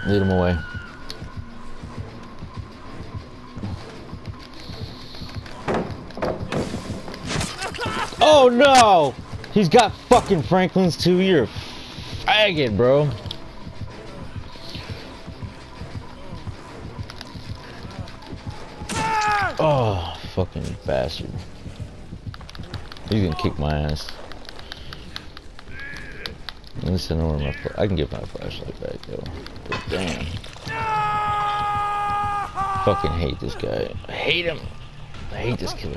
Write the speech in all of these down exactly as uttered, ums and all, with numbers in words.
Lead him away. Oh no! He's got fucking Franklin's too. You're a faggot, bro. Oh, fucking bastard. He's gonna kick my ass. At least I know where my I can get my flashlight back though. But damn. Fucking hate this guy. I hate him. I hate this killer.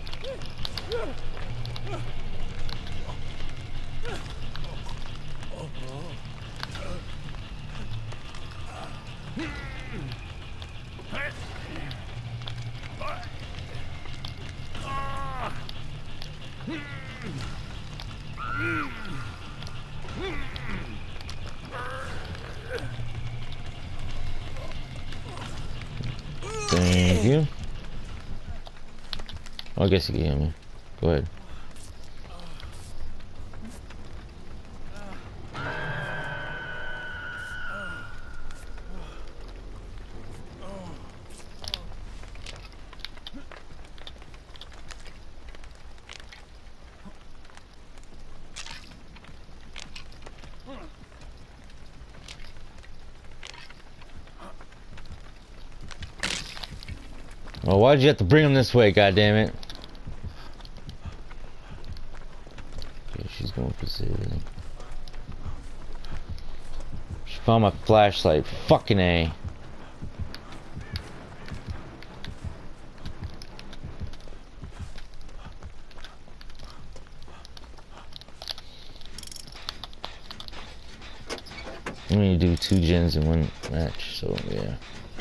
Thank you. Oh, I guess you can hear me. Go ahead. Well, why'd you have to bring him this way, goddammit? Okay, she's going for civilian. She found my flashlight. Fucking A. I'm gonna do two gens in one match, so yeah.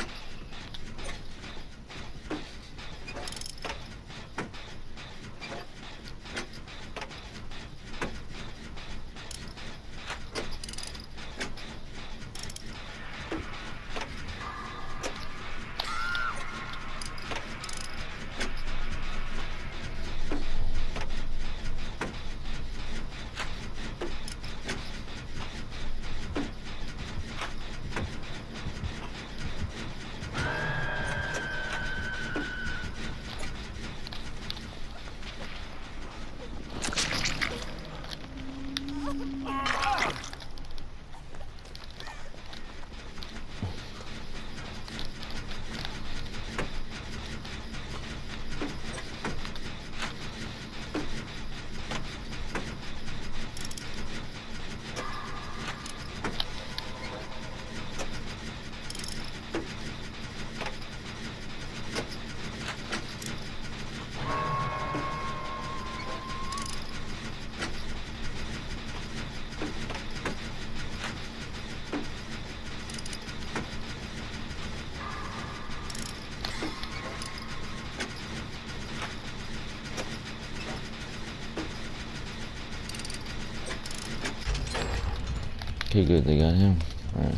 Okay, good, they got him. Alright.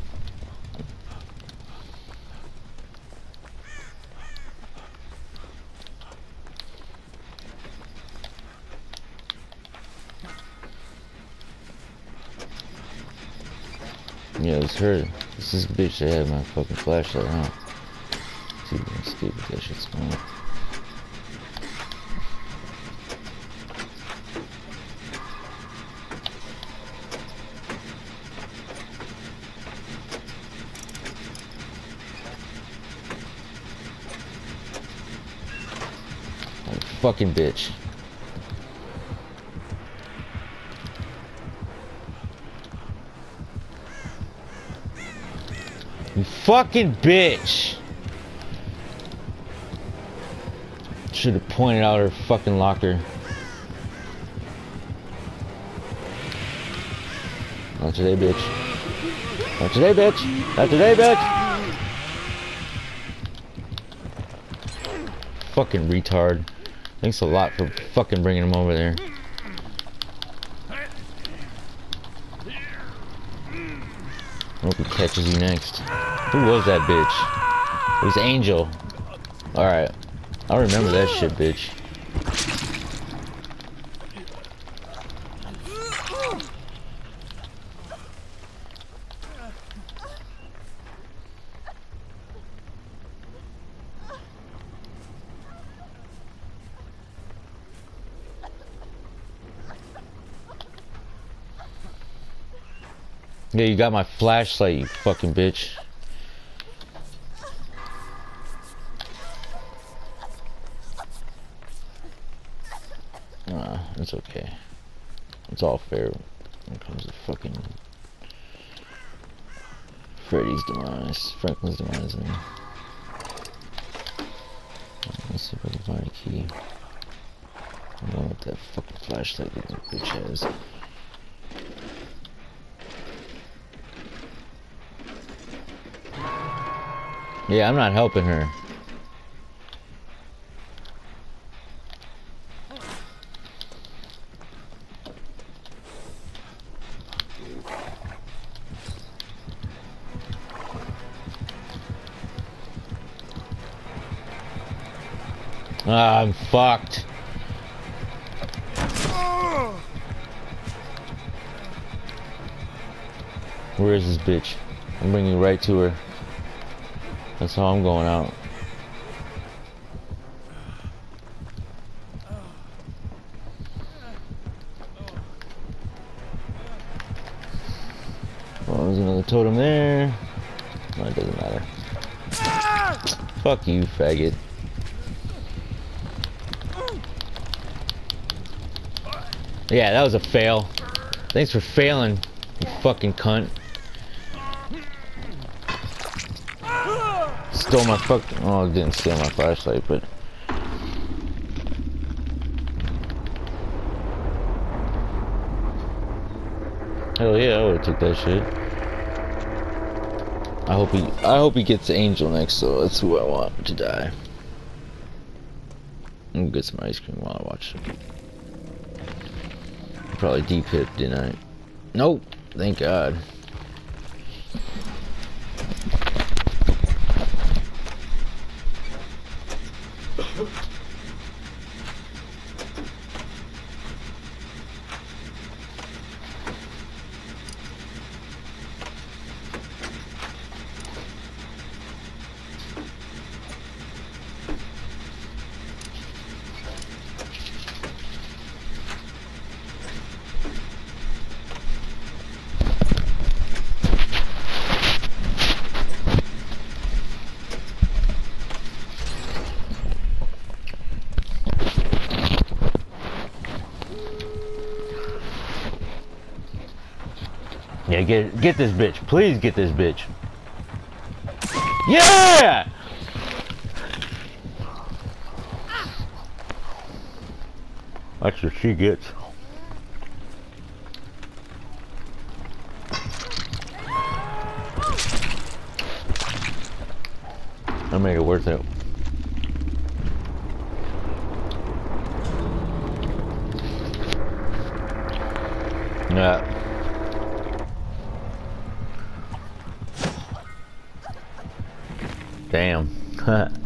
Yeah, it's her. This is the bitch that had my fucking flashlight, huh? Let's see if we can escape if that shit's going on. Fucking bitch. You fucking bitch. Should have pointed out her fucking locker. Not today, bitch. Not today, bitch. Not today, bitch. Fucking retard. Thanks a lot for fucking bringing him over there. I hope he catches you next. Who was that bitch? It was Angel. Alright. I'll remember that shit, bitch. Yeah, you got my flashlight, you fucking bitch. Nah, it's okay. It's all fair when it comes to fucking Freddy's demise, Franklin's demise. And let's see if I can find a key. I'm going with that fucking flashlight that this bitch has. Yeah, I'm not helping her. Ah, I'm fucked. Where is this bitch? I'm bringing you right to her. That's how I'm going out. Well, there's another totem there. No, it doesn't matter. Fuck you, faggot. Yeah, that was a fail. Thanks for failing, you fucking cunt. Stole my fucking... Oh, I didn't steal my flashlight, but... Hell yeah, I would've took that shit. I hope he... I hope he gets Angel next, so that's who I want to die. I'm gonna get some ice cream while I watch it. Probably deep hit, didn't I? Nope. Thank God. Yeah, get get this bitch. Please get this bitch. Yeah! That's what she gets. I made it worth it. Yeah. Damn.